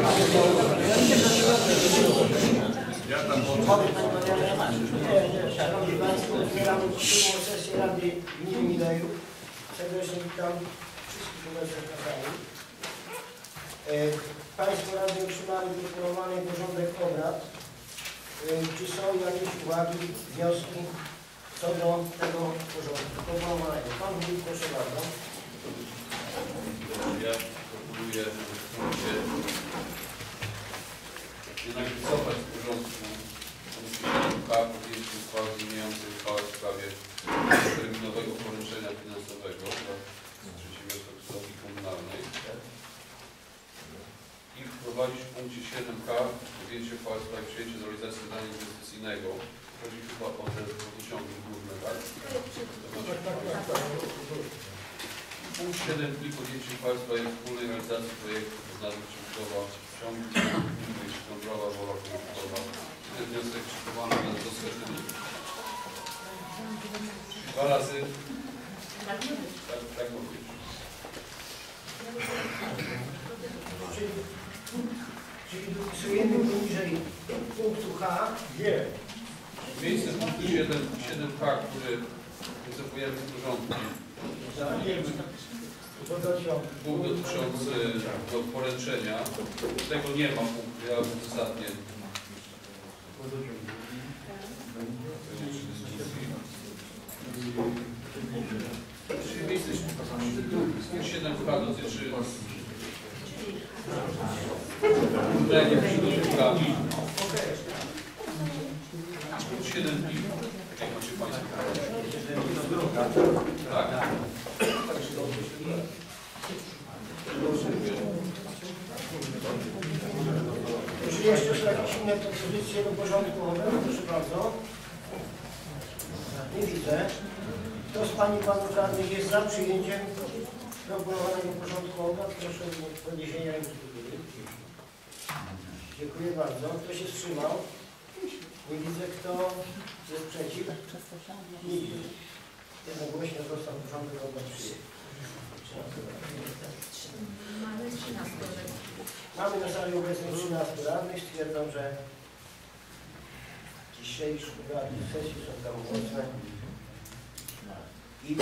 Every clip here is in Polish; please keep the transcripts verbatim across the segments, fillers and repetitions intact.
Szanowni Państwo, otwieramy drugą sesję Rady Gminy Milejów. Serdecznie witam wszystkich obecnych na sali. Państwo Rady otrzymały proponowany porządek obrad. Czy są jakieś uwagi, wnioski co do tego porządku proponowanego? Pan Wójt, proszę bardzo. Ja proponuję jednak wycofać z porządku podjęcie uchwały zmieniającej uchwałę w sprawie terminowego poręczenia finansowego dla przedsiębiorstwa gospodarki komunalnej i wprowadzić w punkcie siedem K podjęcie uchwały w sprawie przyjęcia do realizacji zadania inwestycyjnego. Chodzi chyba o te wodociągi główne, tak? Punkt siedem dni podjęcie uchwały w sprawie wspólnej realizacji projektu pod nazwą przebudowa ciągu Szkądrowa, Wola Komputowa. Ten wniosek przygotowany na dostępny dwa razy. Tak, tak mówię. Czyli, czyli dopisujemy poniżej punktu H. Nie. Miejsce punktu siedem K, który wycofujemy z porządku. Punkt dotyczący do poręczenia. Tego nie ma punktu, ja uzasadnię. Czyli miejsce siedem K dotyczy uznania przygotowania. siedem dni. Jak macie Państwo? Tak. Czy jeszcze są jakieś inne propozycje do porządku obrad? Proszę bardzo. Nie widzę. Kto z Pani i Panów Radnych jest za przyjęciem proponowanego porządku obrad? Proszę o podniesienie ręki do góry. Dziękuję bardzo. Kto się wstrzymał? Nie widzę. Kto jest przeciw? Nikt. Jednogłośnie został porządek obrad przyjęty. Mamy na sali obecnych trzynastu radnych. Stwierdzam, że dzisiejsze obrady sesji są tam mocne. I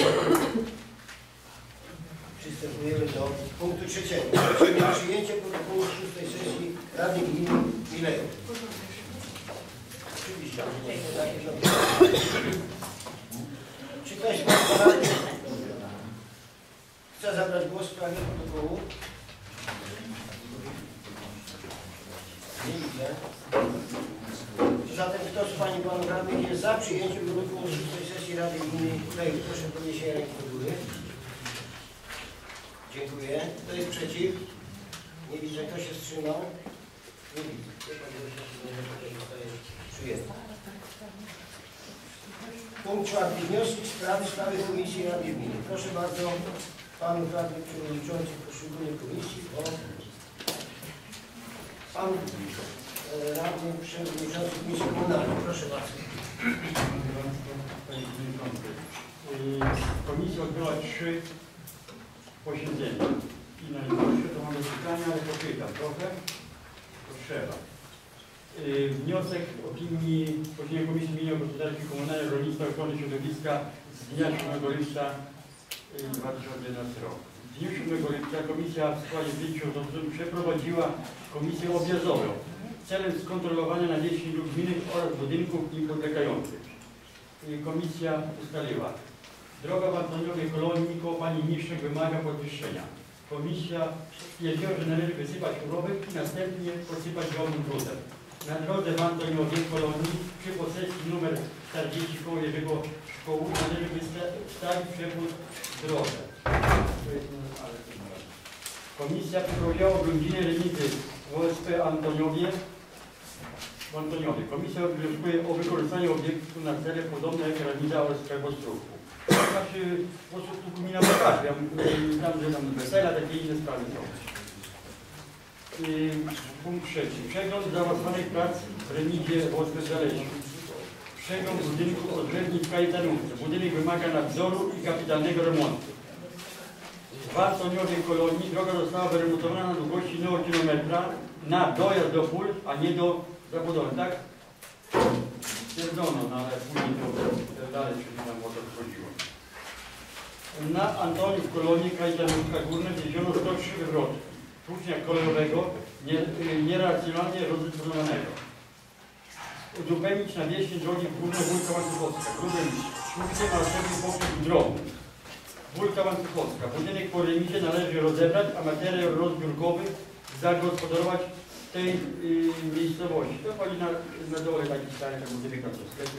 przystępujemy do punktu trzeciego. Czyli przyjęcie protokołu szóstej sesji Rady Gminy Milejów. Oczywiście. Czy ktoś z Państwa radnych chce zabrać głos w sprawie protokołu? Nie widzę. Zatem kto z Pani i Panów Radnych jest za przyjęciem protokołu szóstej sesji Rady Gminy Milejów? Proszę o podniesienie ręki do góry. Dziękuję. Kto jest przeciw? Nie widzę. Kto się wstrzymał? Nie widzę. Przyjęty. Punkt czwarty. Wnioski w sprawie sprawy Komisji Rady Gminy. Proszę bardzo Panów Radnych Przewodniczących poszczególnych komisji o Pan Radny Przewodniczący Komisji Komunalnej. Proszę bardzo. Panie Przewodniczący, komisja odbyła trzy posiedzenia i na niektórych to mamy pytania, ale popytam trochę, to trzeba. Wniosek opinii posiedzenia Komisji Gminy Gospodarki Komunalnej, Rolnictwa i Ochrony Środowiska z dnia siódmego lipca dwa tysiące jedenastego roku. W dniu siódmego lipca Komisja w składzie pięciu osób przeprowadziła komisję objazdową celem skontrolowania nawierzchni dróg gminnych oraz budynków im podlegających. Komisja ustaliła: droga w Antoniowie Kolonii koło Pani Niszczek wymaga podwyższenia. Komisja stwierdziła, że należy wysypać urobek i następnie posypać zielonym gruzem. Na drodze w Antoniowie Kolonii przy posesji numer czterdzieści koło Jerzego Szkoły należy wystawić przewód w drodze. Komisja przeprowadziła oględziny remizy w O S P Antoniowie. W Antoniowie. Komisja wnioskuje o wykorzystanie obiektu na cele podobne jak remiza O S P w Ostrówku. Znaczy, po prostu tu gmina pokaże, tam, że tam wesela, takie inne sprawy są. Punkt trzeci. Przegląd zaawansowanych prac w remizie w O S P w Zalesiu. Przegląd budynku odrębni w Kajetanówce. Budynek wymaga nadzoru i kapitalnego remontu. w Antoniowej Kolonii droga została wyremontowana na długości jednego kilometra na dojazd do pól, a nie do zabudowy, tak? Stwierdzono, no ale później to dalej się nam o to chodziło. Na Antoniów Kolonii Kajdanówka Górna wzięto sto trzy wywrotki tłucznia kolejowego nie, nieracjonalnie rozdysponowanego. Uzupełnić nawierzchnię drogi Górna Wólka Łańcuchowska, grubym szmukiem, a następnie poprzez drogą. Wólka Łańcuchowska. Budynek po remizie należy rozebrać, a materiał rozbiórkowy zagospodarować w tej y, miejscowości. To chodzi na, na dole taki stary tak budynek na to sklepie.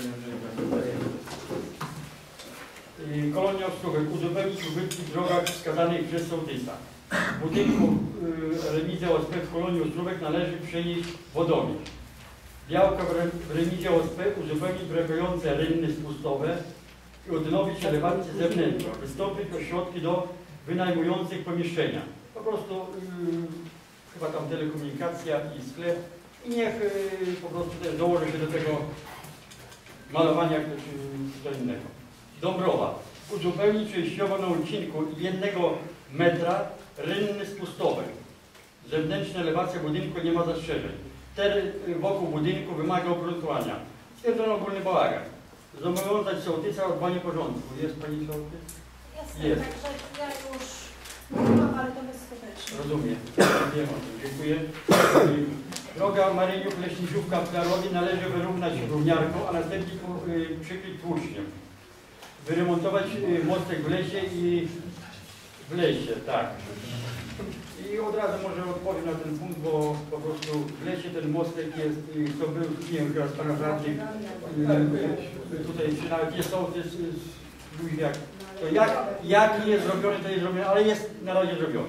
Y, Kolonia Ostrówek. Uzupełnić ubytki w drogach wskazanych przez sołtysa. W budynku y, remizy O S P w Kolonii Ostrówek należy przenieść wodowiec. Białka w remizie O S P uzupełnić brakujące rynny spustowe i odnowić elewację zewnętrzną. Wystąpić o środki do wynajmujących pomieszczenia. Po prostu yy, chyba tam telekomunikacja i sklep i niech yy, po prostu też dołoży się do tego malowania czy co innego. Dąbrowa. Uzupełnić częściowo na odcinku jednego metra rynny spustowe. Zewnętrzna elewacja budynku nie ma zastrzeżeń. Teren wokół budynku wymaga uporządkowania. Stwierdzono ogólny bałagan. Zobowiązać sołtysa o dbanie porządku. Jest pani sołtys? Jasne, Jest. także ja już mówiłam, ale to bezskutecznie. Rozumiem. Wiem o tym. Dziękuję. Droga Maryniów-Leśniczówka w Klarowie należy wyrównać równiarką, a następnie y, przykryć tłuczniem. Wyremontować y, mostek w lesie i w lesie, tak. I od razu może odpowiem na ten punkt, bo po prostu w lesie ten mostek jest, to był, nie wiem, chyba z pana radnych, tutaj czy nawet jest sołtys z Luźwiak. To jak, jak jest zrobione, to jest zrobione, ale jest na razie zrobione.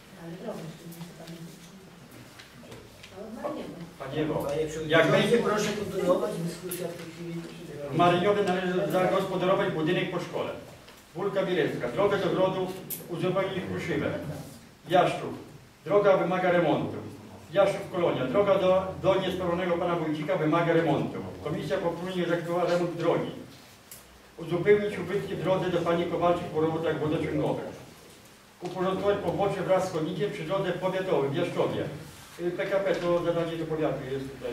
Panie Ewo, jak będzie, proszę kontynuować dyskusję w tej chwili. Maryniowy należy zagospodarować budynek po szkole. Wólka Bielecka, drogę do Grodu uzupełnić kruszywem. Jaszczów, droga wymaga remontu. Jaszczów Kolonia, droga do, do niesprawionego pana Wójcika wymaga remontu. Komisja popólnie zaktywowała remont drogi. Uzupełnić ubytki w drodze do pani Kowalczyk po robotach wodociągowych. Uporządkować pobocze wraz z chodnikiem przy drodze powiatowej w Jaszczowie. P K P to zadanie do powiatu jest tutaj.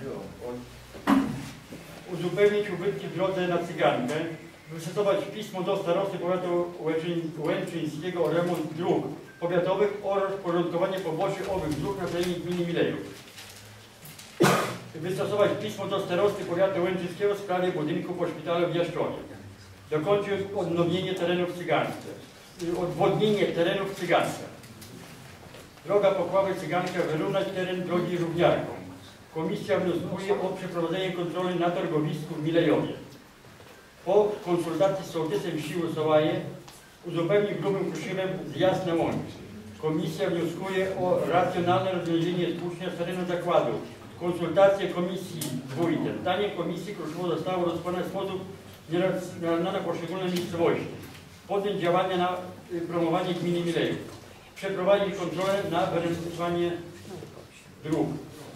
Uzupełnić ubytki w drodze na Cygankę. Wystosować pismo do starosty powiatu łęczyńskiego o remont dróg powiatowych oraz porządkowanie poboczy owych dróg na terenie gminy Milejów. Wystosować pismo do starosty powiatu łęczyńskiego w sprawie budynku po szpitalu w Jaszczowie. Dokończyć odnowienie terenów w Cygance. Odwodnienie terenów w Cygance. Droga Pokławy Cyganka wyrównać teren drogi równiarką. Komisja wnioskuje o przeprowadzenie kontroli na targowisku w Milejowie. Po konsultacji z sołtysem Siły Sołaje uzupełni grubym kruszywem zjazd na łącz. Komisja wnioskuje o racjonalne rozwiązanie tłucznia z terenu zakładu. Konsultacje komisji z wójtem. Zdanie komisji kruszywo zostało rozpoznane w sposób nieracjonalny na poszczególne miejscowości. Podjąć działania na promowanie gminy Milejów. Przeprowadzić kontrolę na weryfikowanie dróg.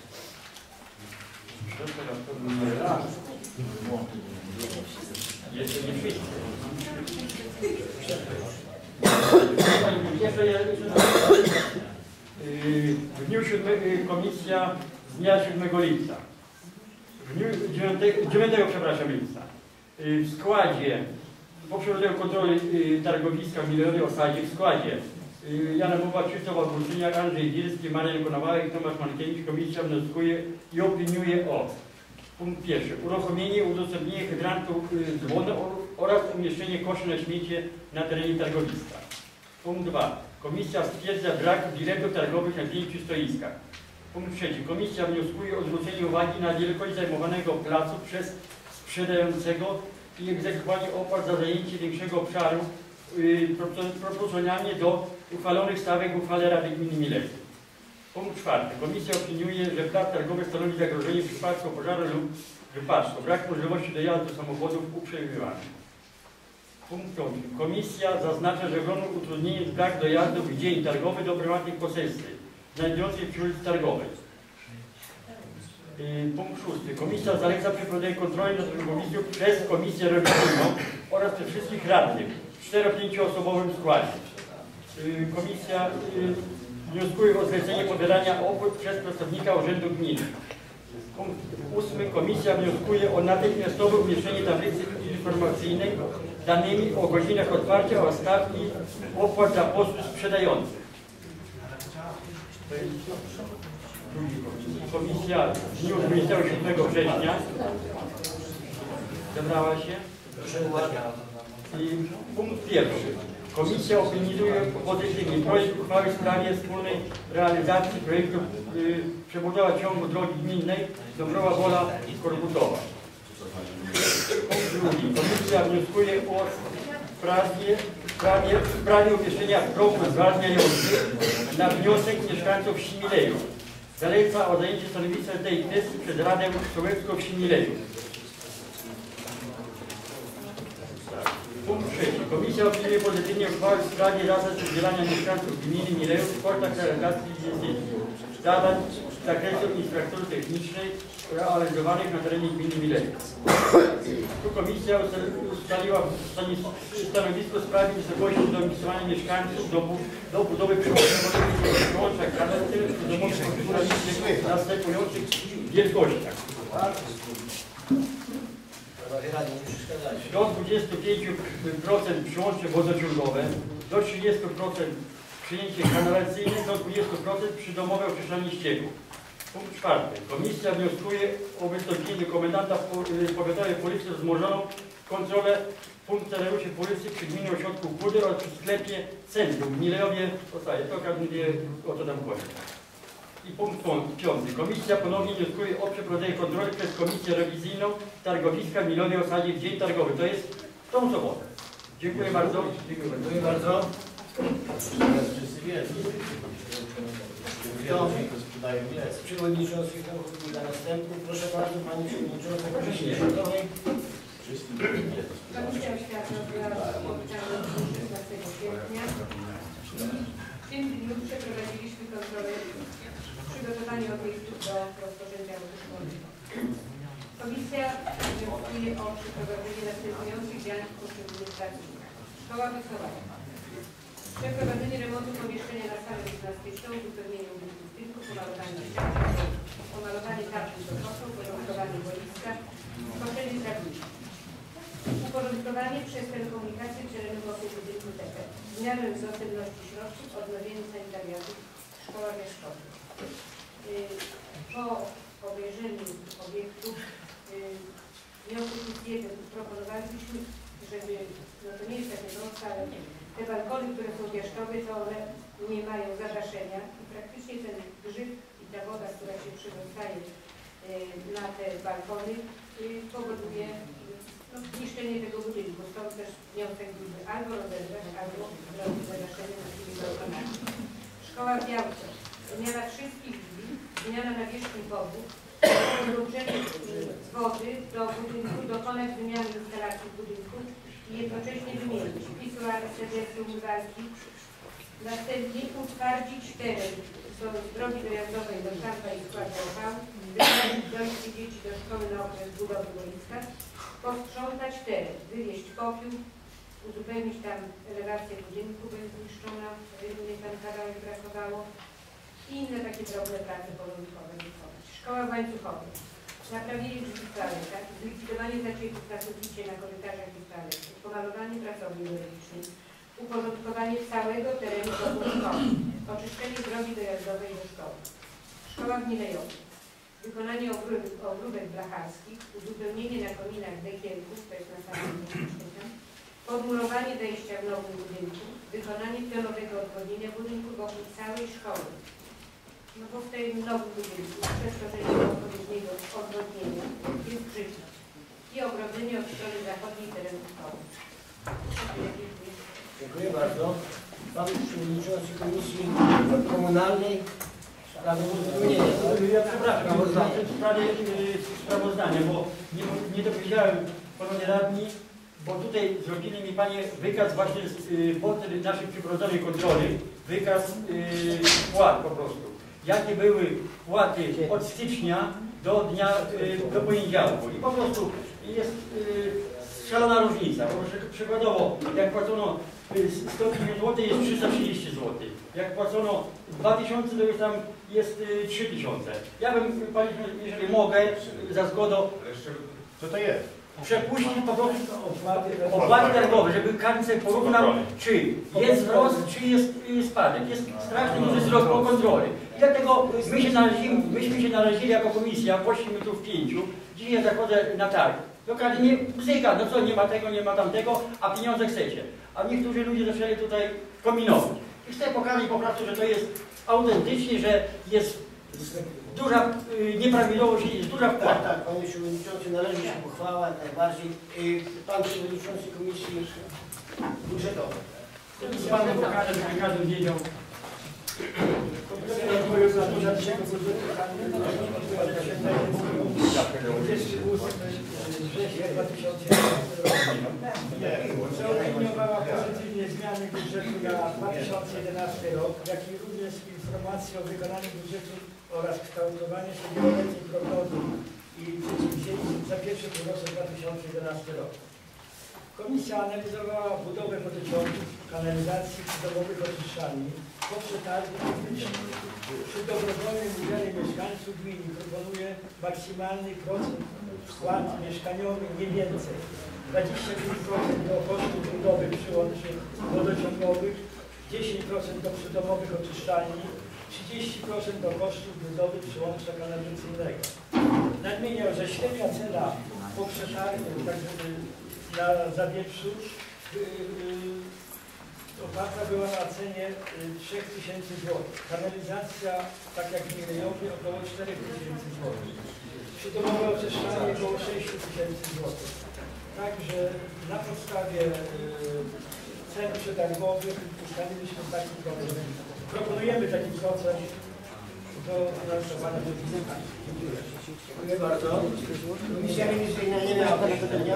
Jeszcze nie wszyscy. W dniu siódmego komisja z dnia siódmego lipca. W dniu dziewiątego, przepraszam, lipca. W składzie po przeprowadzeniu kontroli targowiska w Milejowej Osadzie w składzie Jana Mowa, Krzysztof Wójciniak, Andrzej Gierski, Marian Konowałek, Tomasz Mankiewicz. Komisja wnioskuje i opiniuje o punkt pierwszy. Uruchomienie, udostępnienie hydrantu z wodą oraz umieszczenie koszy na śmiecie na terenie targowiska. Punkt dwa. Komisja stwierdza brak biletów targowych na pięciu stoiskach. Punkt trzeci. Komisja wnioskuje o zwrócenie uwagi na wielkość zajmowanego placu przez sprzedającego i egzekwowanie opłat za zajęcie większego obszaru yy, proporcjonalnie do uchwalonych stawek w uchwale Rady Gminy Milejów. Punkt czwarty. Komisja opiniuje, że plac targowy stanowi zagrożenie w przypadku pożaru lub wypadku. Brak możliwości dojazdu samochodów uprzebywanych. Punkt piąty. Komisja zaznacza, że ogromnym utrudnieniem jest brak dojazdu w dzień targowy do prywatnych posesji znajdujących przy ulicy Targowej. Yy, punkt szósty. Komisja zaleca przeprowadzenie kontroli nad targowiskiem przez komisję rewizyjną oraz przez wszystkich radnych w cztero-pięcioosobowym składzie. y, komisja y, wnioskuje o zlecenie pobierania opłat przez pracownika Urzędu Gminy. Punkt ósmy. Komisja wnioskuje o natychmiastowe umieszczenie tablicy informacyjnej z danymi o godzinach otwarcia oraz stawki opłat za posług sprzedający. Komisja w dniu dwudziestego siódmego września zebrała się. I punkt pierwszy. Komisja opiniuje pozytywnie projekt uchwały w sprawie wspólnej realizacji projektu y, przebudowa ciągu drogi gminnej Dąbrowa Wola Korbutowa. Punkt drugi. Komisja wnioskuje o sprawie, sprawie, w sprawie umieszczenia progu zwalniających na wniosek mieszkańców Simileju. Zaleca o zajęcie stanowiska tej kwestii przez Radę Sołecką w Simileju. Punkt trzeci. Komisja opiniuje pozytywnie uchwałę w sprawie zasad udzielania mieszkańców gminy Mileju w sportach realizacji zadań z zakresu infrastruktury technicznej realizowanych na terenie gminy Mileju. Tu komisja ustaliła stanowisko w sprawie wysokości domisowania mieszkańców do, do budowy przyłącza kanalizacyjnych do domowych następujących wielkościach. Do dwudziestu pięciu procent przyłącze wodociągowe, do trzydziestu procent przyjęcie kanalizacyjne, do dwudziestu procent przydomowe oczyszczanie ścieków. Punkt czwarty. Komisja wnioskuje o wystąpienie do komendanta powiatowej policji o wzmożoną kontrolę funkcjonariuszy policji przy gminnym ośrodku Puder oraz przy sklepie Centrum w Milejowie. To każdy wie, o co tam chodzi. I punkt piąty. Komisja ponownie wnioskuje o przeprowadzenie kontroli przez komisję rewizyjną targowiska w Milejowie Osadzie w dzień targowy. To jest w tą sobotę. Dziękuję bardzo. Dziękuję bardzo. Z przewodniczących ochotnika następny. Proszę bardzo, Pani Przewodnicząca Komisji Środowej. Komisja Oświaty odbyła spotkanie szesnastego kwietnia. W tym dniu przeprowadziliśmy kontrolę przygotowania obiektów do rozpoczęcia roku szkolnego. Komisja wnioskuje o przeprowadzenie następujących działań w poszczególnych placówkach. Szkoła wychowania. Przeprowadzenie remontu pomieszczenia na salę gimnastyczną, uzupełnienie budynku w tylko, pomalowanie ścian, pomalowanie tarczy do kosą, porządkowanie boiska, skoczenie trawnicze. Uporządkowanie przez telekomunikację terenu wokół budynku T P. Zmianę dostępności środków, odnowienie sanitariatu w szkołach i szkoły. Po obejrzeniu obiektów wniosek jest jeden. Proponowaliśmy, żeby, no to nie jest takie proste, ale te balkony, które są wieszczowe, to one nie mają zadaszenia i praktycznie ten grzyb i ta woda, która się przedostaje na te balkony, powoduje no, zniszczenie tego budynku. Stąd też wniosek byłby albo rozebrać, albo zrobić zadaszenie na tymi balkonami. Szkoła w Białce. Zmiana wszystkich drzwi, zmiana nawierzchni wodów, podłączenie wody do budynku, dokonać wymiany instalacji w budynku i jednocześnie wymienić pisuary, sedesy, umywalki. Następnie utwardzić teren z drogi dojazdowej do Szampa i składu opału, wyprowadzić dojście dzieci do szkoły na okres budowy boiska, posprzątać teren, wywieźć popiół, uzupełnić tam elewację budynku, bo jest zniszczona, jedynie tam kawałek brakowało i inne takie drobne prace porządkowe wykonać. Szkoła w Łańcuchowie. Naprawienie drzwi w toaletach, zlikwidowanie zacieków na suficie, na korytarzach i toaletach, pomalowanie pracowni biologicznej, uporządkowanie całego terenu wokół szkoły, oczyszczenie drogi dojazdowej do szkoły. Szkoła w Milejowie. Wykonanie ogródek, ogródek blacharskich, uzupełnienie na kominach dekielków, to jest na samym budynku, podmurowanie wejścia w nowym budynku, wykonanie pionowego odwodnienia budynku wokół całej szkoły. No bo w tym nowym budynku przestrzeżenie odpowiedniego odwodnienia jest grzybna i ogrodzenie od strony zachodniej terenu szkoły. Dziękuję bardzo. Pan Przewodniczący Komisji Komunalnej. Sprawy uzupełnienia. Ja przepraszam, w sprawie sprawozdania, bo nie, nie dowiedziałem panowie radni, bo tutaj zrobili mi panie wykaz właśnie y, po naszej przeprowadzonej kontroli, wykaz y, płat po prostu. Jakie były płaty od stycznia do dnia, y, do poniedziałku. I po prostu jest y, szalona różnica. Bo przykładowo, jak płacono sto pięćdziesiąt złotych jest trzysta trzydzieści złotych. Jak płacono dwa tysiące, to już tam jest trzy tysiące. Ja bym, panie, jeżeli mogę, za zgodą, Co to jest? przepuścić po prostu opłaty targowe, żeby każdy sobie porównał, czy jest wzrost, czy jest spadek. Jest straszny duży wzrost po kontroli. I dlatego my się narazili, myśmy się narazili jako komisja, poszliśmy tu w pięciu. Dzisiaj ja zachodzę na targ. Lokalnie nie bzyka, no co, nie ma tego, nie ma tamtego, a pieniądze chcecie. A niektórzy ludzie zaczęli tutaj kombinować. I chcę pokazać po prostu, że to jest autentycznie, że jest duża y, nieprawidłowość, jest duża Tak, wpłata. tak, panie przewodniczący, należy się pochwała jak najbardziej. Y, Pan przewodniczący komisji budżetowej. Panu pokażę, żeby każdy wiedział. Zaopiniowała pozytywnie zmiany budżetu na dwa tysiące jedenasty rok, jak i również informacje o wykonaniu budżetu oraz kształtowanie się wieloletniej prognozy i przedsięwzięć za pierwsze półrocze dwa tysiące jedenastego roku. Komisja analizowała budowę wodociągów, kanalizacji, przydomowych oczyszczalni, poprzetargu technicznych. Przy dobrowolnym udziale mieszkańców gminy proponuje maksymalny procent wkład mieszkaniowy nie więcej. dwadzieścia pięć procent do kosztów budowy przyłączy wodociągowych, dziesięć procent do przydomowych oczyszczalni, trzydzieści procent do kosztów budowy przyłącza kanalizacyjnego. Nadmieniał, że średnia cena po przetargu tak na Zawieprzu oparta była na cenie trzy tysiące złotych. Kanalizacja, tak jak w Milejowie, około cztery tysiące złotych. Przydomowe oczyszczanie około sześć tysięcy złotych. Także na podstawie y, cen przetargowych ustaliliśmy taki procent. Proponujemy taki procent do finansowania do Dziękuję. Dziękuję bardzo. Komisja Rewizji nie miała pytania.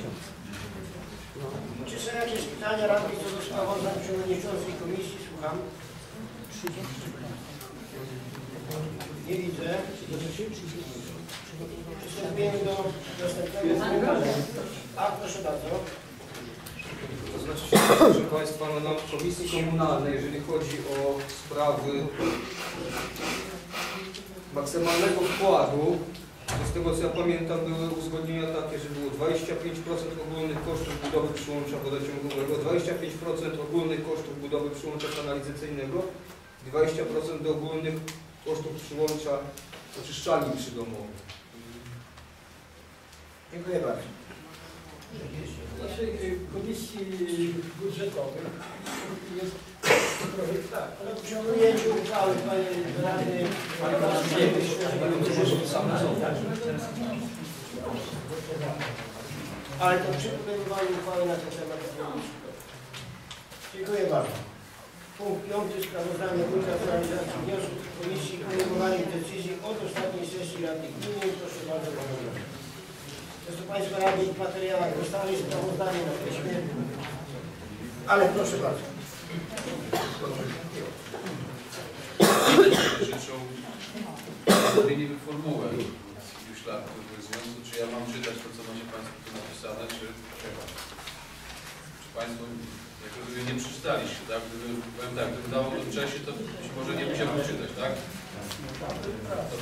Czy są jakieś pytania radnych co do sprawozdań przewodniczącej komisji? Słucham. Nie widzę. Przystępujemy do następnego pytania. A, proszę bardzo. To znaczy, proszę Państwa, no, na Komisji Komunalnej, jeżeli chodzi o sprawy maksymalnego wkładu, to z tego co ja pamiętam były uzgodnienia takie, że było dwadzieścia pięć procent ogólnych kosztów budowy przyłącza wodociągowego, dwadzieścia pięć procent ogólnych kosztów budowy przyłącza kanalizacyjnego, dwadzieścia procent do ogólnych kosztów przyłącza oczyszczalni przydomowych. Dziękuję bardzo. W naszej komisji budżetowej jest projekt, tak, Ale przy ujęciu uchwały, panie radny, pan nie myślę, że budżet sam ale to przy podejmowaniu uchwały na ten temat. Dziękuję bardzo. Punkt piąty. Sprawozdanie Wójta z realizacji wniosków Komisji o podejmowanie decyzji od ostatniej sesji Rady Gminy. Proszę bardzo, panie radny. Zresztą Państwo radni w materiałach dostali sprawozdanie na piśmie, ale proszę bardzo. Życzą zmienimy formułę już lat w związku, czy ja mam czytać to, co macie Państwo tu napisane, czy trzeba. Czy Państwo, jak rozumiem, nie przeczytaliście, tak? Gdyby, powiem tak, gdyby dało to wcześniej, to być może nie musiałbym czytać, tak? To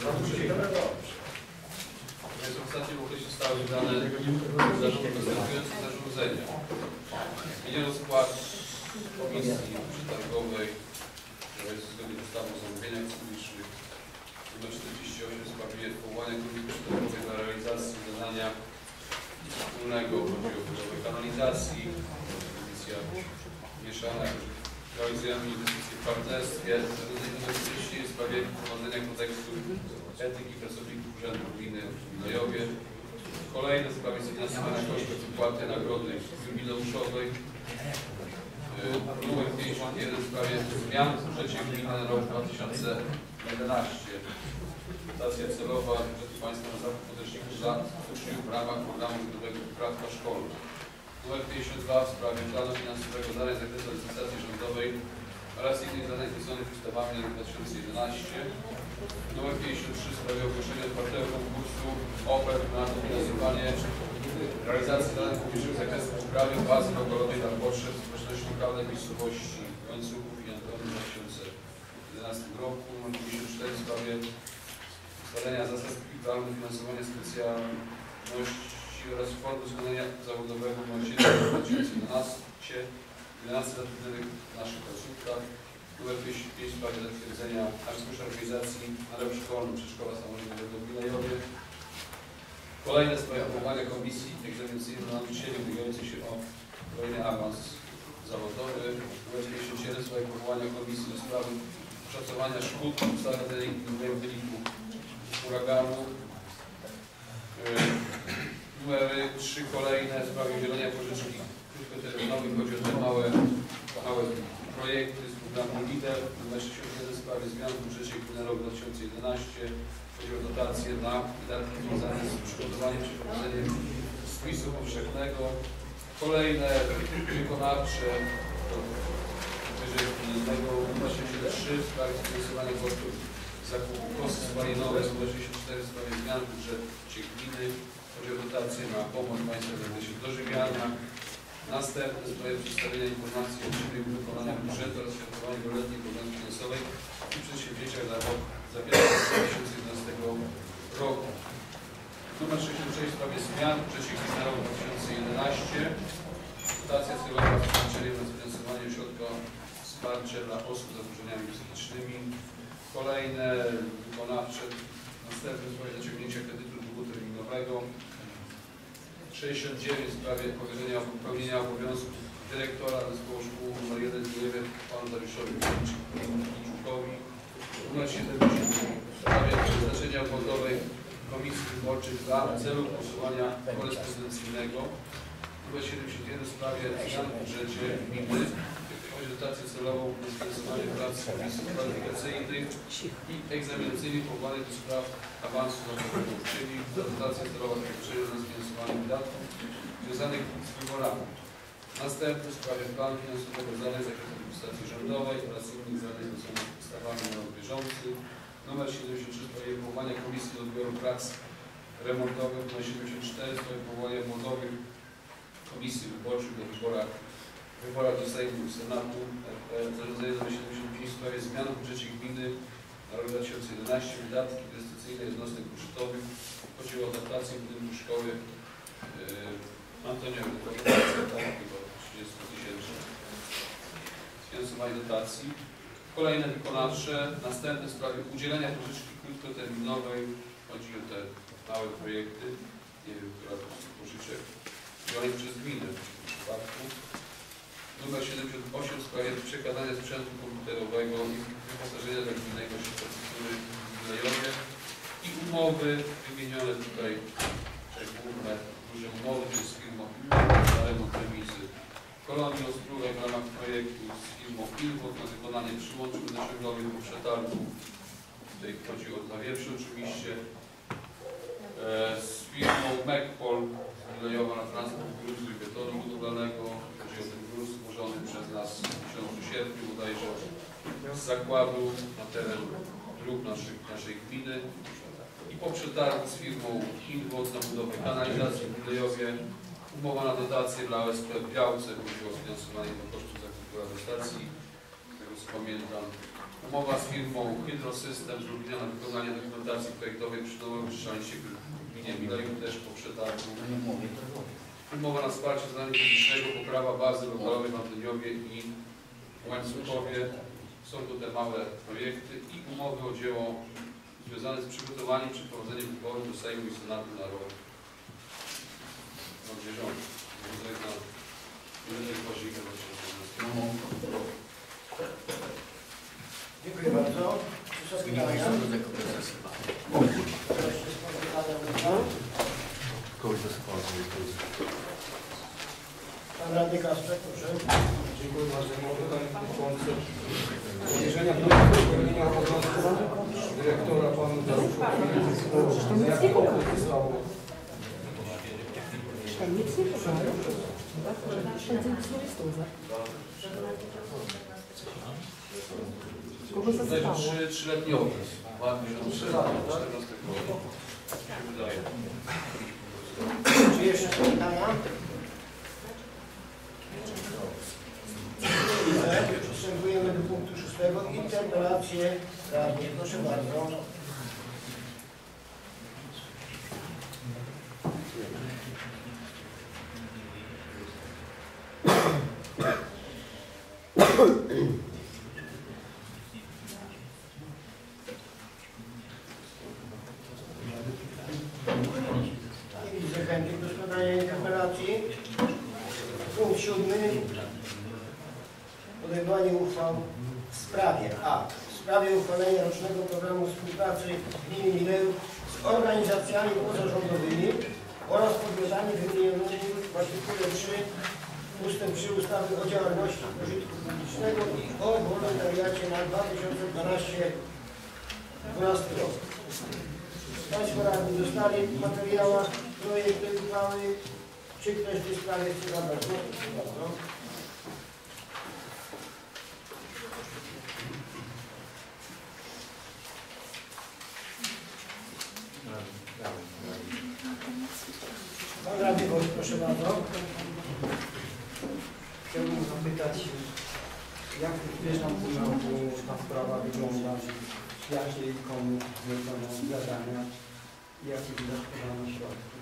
jest w ostatnim okresie zostały wydane następujące zarządzenia. Zmieniono skład komisji przetargowej, która jest zgodnie z ustawą o zamówieniach publicznych. Numer czterdzieści osiem sprawuje powołanie komisji przetargowej dla realizacji zadania wspólnego, chodzi o budowę kanalizacji, komisja mieszana, realizujemy inwestycje w partnerstwie, numer trzydzieści w sprawie prowadzenia kodeksu etyki pracowników Urzędu Gminy w Milejowie. Kolejne w sprawie sfinansowania kosztów wypłaty nagrody jubileuszowej. Numer pięćdziesiąt jeden w sprawie zmian w budżecie gminy na rok dwa tysiące jedenasty. Dotacja celowa budżetu państwa na zakup podręczników dla uczniów w ramach programu budowego Poprawka Szkolna. Numer pięćdziesiąt dwa w sprawie planu finansowego zadań z zakresu legislacji rządowej oraz innych zadań określonych ustawami na rok dwa tysiące jedenasty. Numer pięćdziesiąt trzy w sprawie ogłoszenia otwartego konkursu ofert na dofinansowanie realizacji zadań publicznych z zakresu poprawy bazy logowej dla potrzeb społeczności lokalnej miejscowości Łańcuchów i Antoni w dwa tysiące jedenastym roku. Numer pięćdziesiąt cztery w sprawie ustalenia zasad i planu finansowania specjalności oraz form doskonalenia zawodowego numer siedem w dwa tysiące jedenastym zatrudnionych w naszych placówkach. Numer dwieście pięć w sprawie zatwierdzenia arcykusz organizacji na rok szkolny Przedszkola Samorządowego w Wilejowie. Kolejne sprawy powołania komisji egzaminacyjnej dla nauczycieli ubiegających się o kolejny awans zawodowy. Numer pięćdziesiąt siedem w sprawie powołania komisji do sprawy szacowania szkód ustalonych w wyniku huraganu. Numery trzy kolejne w sprawie udzielenia pożyczki krótkoterminowych. Chodzi o te małe, małe projekty z programu LIDER. Numer sześćdziesiąt jeden w sprawie zmian w budżecie gminy na rok dwa tysiące jedenasty. Chodzi o dotacje na wydatki związane z przygotowaniem czy prowadzeniem spisu powszechnego. Kolejne wykonawcze wyżej gminnego. Numer sześćdziesiąt trzy w sprawie finansowania kosztów zakupu kosy spalinowe. Numer sześćdziesiąt cztery w sprawie zmian w budżecie gminy. Chodzi o dotacje na pomoc państwa w zakresie dożywiania. Następne w sprawie przedstawienia informacji o przebiegu wykonania budżetu oraz świadkowania wieloletniej programu finansowej i przedsięwzięciach na rok za pierwszy dwa tysiące jedenastego roku. Numer sześćdziesiąt sześć w sprawie zmian w budżecie gminy na rok dwa tysiące jedenasty. Dotacja celowa w znaczeniu na sfinansowanie środka wsparcia dla osób z zaburzeniami psychicznymi. Kolejne wykonawcze. Następne w sprawie zaciągnięcia kredytu długoterminowego. sześćdziesiąt dziewięć w sprawie powierzenia pełnienia obowiązków dyrektora zespołu szkół nr jeden w Wilejowie panu Dariuszowi Liczukowi. Numer siedemdziesiąt w sprawie przeznaczenia obwodowej komisji wyborczych dla celu głosowania korespondencyjnego. Numer siedemdziesiąt jeden w sprawie zmian w budżecie gminy. Chodzi o dotację celową na sfinansowanie prac komisji kwalifikacyjnych i egzaminacyjnych powołanych do spraw awansu zawodowego, czyli dotacja celowa na sfinansowanie wydatków związanych z wyborami. Następny w sprawie planu finansowego zadań z zakresu administracji rządowej oraz innych zadań związanych z ustawami na rok bieżący. Numer siedemdziesiąt trzy w sprawie powołania komisji do odbioru prac remontowych. Numer siedemdziesiąt cztery w sprawie powołania młodowych komisji wyborczych do wyborach wyborach do Sejmu i Senatu. Zarządzenie numer siedemdziesiąt pięć w sprawie zmian w budżecie gminy na rok dwa tysiące jedenasty. Wydatki inwestycyjne jednostek budżetowych. Chodziło o adaptację budynku szkoły yy, Antoniowej. Chyba trzydzieści tysięcy. Sfinansowanie dotacji. Kolejne wykonawcze. Następne w sprawie udzielenia pożyczki krótkoterminowej. Chodzi o te małe projekty. Nie wiem, która z pożyczek udzielonych przez gminę w tym przypadku. Numer siedemdziesiąt osiem w sprawie przekazania sprzętu komputerowego i wyposażenia dla gminnego ośrodka kultury w Wilejowie i umowy wymienione tutaj, te główne duże umowy przez firmą na remont remizy kolonii Ostrówek w ramach projektu z firmą Ilwok na wykonanie przyłączy wodociągowych do przetargu. Tutaj chodzi o dla wieprzu oczywiście. Z firmą Mekpol z Wilejowa na transport gruzu i betonu budowlanego. Chodzi o ten gruz złożony przez nas w miesiącu sierpniu bodajże z zakładu na teren dróg naszych, naszej gminy. I po przetargu z firmą Hinwod na budowę kanalizacji w Wilejowie. Umowa na dotację dla O S P w Białce. Chodzi o finansowanie do kosztów zakupu stacji, z tego co pamiętam. Umowa z firmą Hydrosystem z Lublina na wykonanie dokumentacji projektowej przy nowym wyczyszczalnisie w gminie Wilejów też po przetargu. Umowa na wsparcie zadania publicznego, poprawa bazy lokalowej w Antoniowie i Łańcuchowie. Są to te małe projekty i umowy o dzieło związane z przygotowaniem i przeprowadzeniem wyborów do Sejmu i Senatu na rok bieżący. Dziękuję bardzo. Wszystkie pytania? Pan radny Kaszczak, proszę. Dziękuję bardzo. Mam pytanie dotyczące powierzenia pełnienia obowiązków dyrektora panu Dariuszowi. Jak to zostało? Nic nie powiedział. Kogo zastało? Trzy, trzyletni okres. Dwa tysiące czternastego roku. Mi się wydaje. Czy jeszcze pytania? Przystępujemy do punktu szóstego. Interpelacje radnych. Proszę bardzo. Nie widzę chętnych do składania interpelacji. Punkt siódmy. Podejmowanie uchwał w sprawie a. W sprawie uchwalenia rocznego programu współpracy gminy Milejów z organizacjami pozarządowymi oraz podmiotami wymienionymi w artykule trzy ustęp trzy ustawy o działalności pożytku publicznego i o wolontariacie na dwa tysiące dwunasty rok. Państwo radni dostali w materiałach projekt tej uchwały. Czy ktoś w tej sprawie chce zabrać głos? Proszę bardzo. Pan radny Wojt, proszę bardzo. Chciałbym zapytać, jak w bieżącym roku ta sprawa wygląda, jakie i komu zlecono zadania i jakie wydatkowano środki.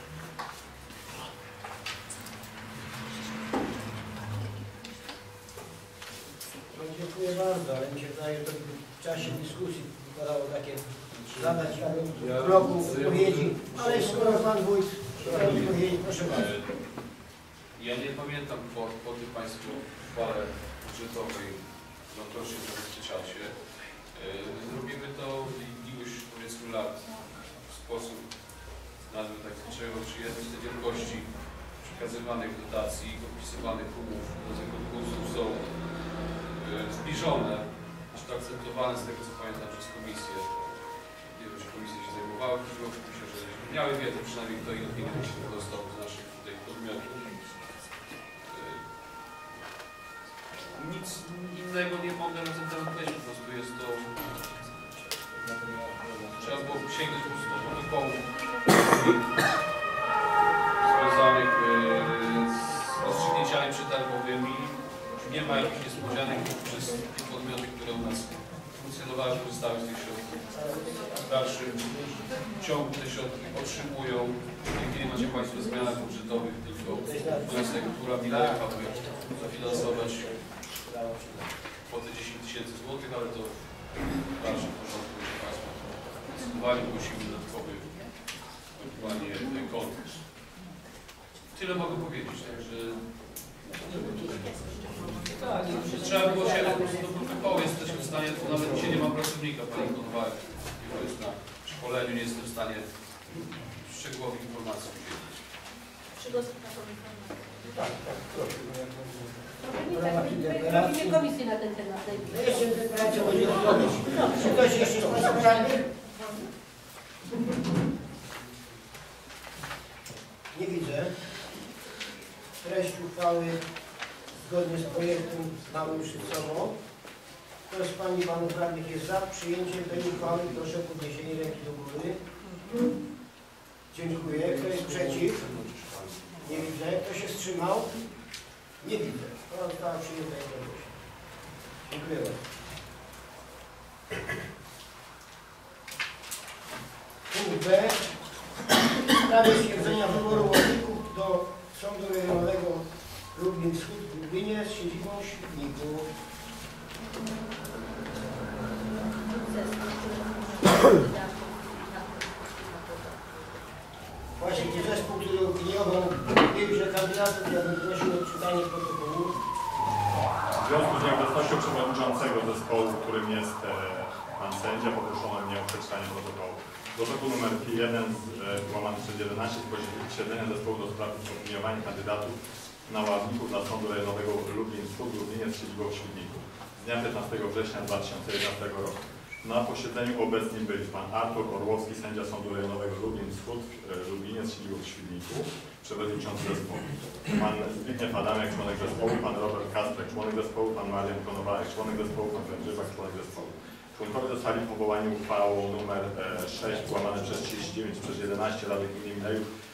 No, dziękuję bardzo, ale mi się wydaje, że w czasie dyskusji wypadało takie zadać w bloku odpowiedzi, ale skoro pan wójt chciał odpowiedzieć, proszę bardzo. Ja nie pamiętam kwoty Państwu w uchwale budżetowej w rocznym zabezpieczacie. Zrobimy to iluś, powiedzmy, lat w sposób, nazwę tak zwyczajowy, jest te wielkości przekazywanych dotacji, podpisywanych umów do konkursów są zbliżone, czy to akceptowane z tego, co pamiętam, przez komisję. Nie wiem, czy komisje się zajmowały w tym roku, myślę, że miały wiedzę przynajmniej kto ile pieniędzy się dostał z naszych tutaj podmiotów. Nic innego nie mogę na ten temat powiedzieć, po prostu jest to... Trzeba było sięgnąć po prostu do protokołów związanych z rozstrzygnięciami przetargowymi. Nie ma jakichś niespodzianek przez te podmioty, które u nas funkcjonowały, korzystały z tych środków. W dalszym ciągu te środki otrzymują. W tej chwili macie Państwo zmianach budżetowych, tylko wniosek, która Milejów, aby zafinansować kwotę dziesięć tysięcy złotych, ale to w dalszym porządku będzie Państwo zdecydowali, musimy dodatkowy ewentualnie konkurs. Tyle mogę powiedzieć, także trzeba było się po prostu do protokołu, jesteśmy w stanie, to nawet dzisiaj nie mam pracownika, Pani Konowałek, który jest na szkoleniu, nie jestem w stanie szczegółowych informacji udzielić. Czy dostęp na informację? Tak, tak, proszę. Robimy komisję na ten temat. Jeszcze interpelację będzie odpowiedź. Czy ktoś jeszcze z Państwa radnych? Nie widzę. Treść uchwały zgodnie z projektem mamy przed sobą. Kto z Pani i Panów radnych jest za przyjęciem tej uchwały? Proszę o podniesienie ręki do góry. Dziękuję. Kto jest przeciw? Nie widzę. Kto się wstrzymał? Nie widzę. Ona została przyjęta jednogłośnie. Dziękuję bardzo. Punkt B. W sprawie stwierdzenia wyboru ławników do Sądu Rejonowego Lublin Wschód w Lublinie z siedzibą w Świdniku. Właśnie ten zespół, który opiniował, mówił, że kandydatem, ja bym prosił o odczytanie protokołu. W związku z nieobecnością przewodniczącego zespołu, którym jest e, pan sędzia, poproszono mnie o przeczytanie protokołu. Protokół numer jeden z e, łamany przez jedenaście z posiedzenia zespołu do spraw opiniowania kandydatów na ławników dla Sądu Rejonowego Lublin Wschód w Lublinie z siedzibą w Świdniku z dnia piętnastego września dwa tysiące jedenastego roku. Na posiedzeniu obecni byli pan Artur Orłowski, sędzia Sądu Rejonowego Lublin Wschód w Lublinie z siedzibą w Świdniku, przewodniczący zespołu. Pan Zbigniew Adamiak, członek zespołu, pan Robert Kasprek, członek zespołu, pan Marian Konowałek, członek zespołu, pan Wędrzybak, członek zespołu. Członkowie zostali powołani uchwałą numer sześć łamane przez trzydzieści dziewięć przez jedenaście Rady Gminy Milejów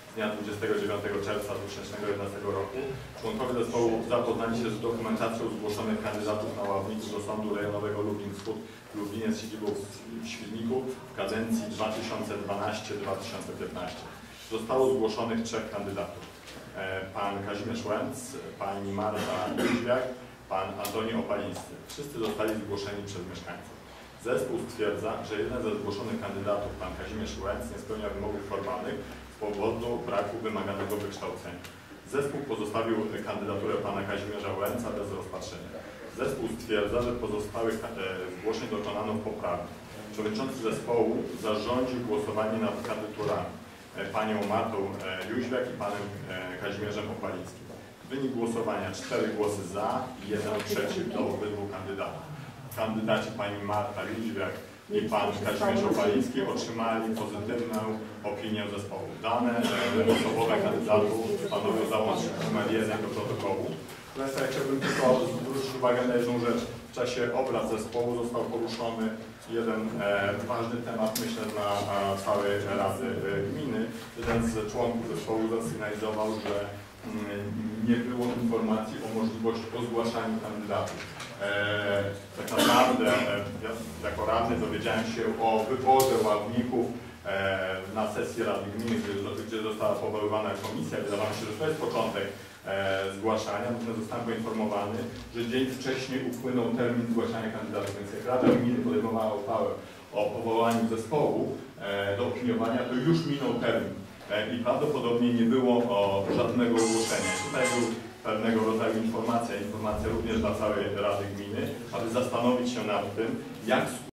z dnia dwudziestego dziewiątego czerwca dwa tysiące jedenastego roku. Członkowie zespołu zapoznali się z dokumentacją zgłoszonych kandydatów na ławników do Sądu Rejonowego Lublin Wschód Lublinie z siedzibą w Świdniku w kadencji dwa tysiące dwunastego do dwa tysiące piętnastego. Zostało zgłoszonych trzech kandydatów. Pan Kazimierz Łęc, pani Marta Jóźwiak, pan Antoni Opaliński. Wszyscy zostali zgłoszeni przez mieszkańców. Zespół stwierdza, że jeden ze zgłoszonych kandydatów, pan Kazimierz Łęc, nie spełnia wymogów formalnych z powodu braku wymaganego wykształcenia. Zespół pozostawił kandydaturę pana Kazimierza Łęca bez rozpatrzenia. Zespół stwierdza, że pozostałych zgłoszeń dokonano poprawnie. Przewodniczący zespołu zarządził głosowanie nad kandydaturami panią Martą Jóźwiak i panem Kazimierzem Opalińskim. Wynik głosowania cztery głosy za i jeden przeciw do obydwu kandydatów. Kandydaci pani Marta Jóźwiak i pan Kazimierz Opaliński otrzymali pozytywną opinię zespołu. Dane osobowe kandydatów stanowią załącznik numer jeden do protokołu. Natomiast ja chciałbym tylko zwrócić uwagę na jedną rzecz. W czasie obrad zespołu został poruszony jeden e, ważny temat, myślę, dla całej Rady Gminy. Jeden z członków zespołu zasygnalizował, że mm, nie było informacji o możliwości o zgłaszaniu kandydatów. E, tak naprawdę e, ja jako radny dowiedziałem się o wyborze ławników e, na sesji Rady Gminy, gdzie, gdzie została powoływana komisja. Wydawało mi się, że to jest początek E, zgłaszania, natomiast zostałem poinformowany, że dzień wcześniej upłynął termin zgłaszania kandydatów, więc jak Rada Gminy podejmowała uchwałę o powołaniu zespołu e, do opiniowania, to już minął termin e, i prawdopodobnie nie było o, żadnego ogłoszenia. Tutaj był pewnego rodzaju informacja, informacja również dla całej Rady Gminy, aby zastanowić się nad tym, jak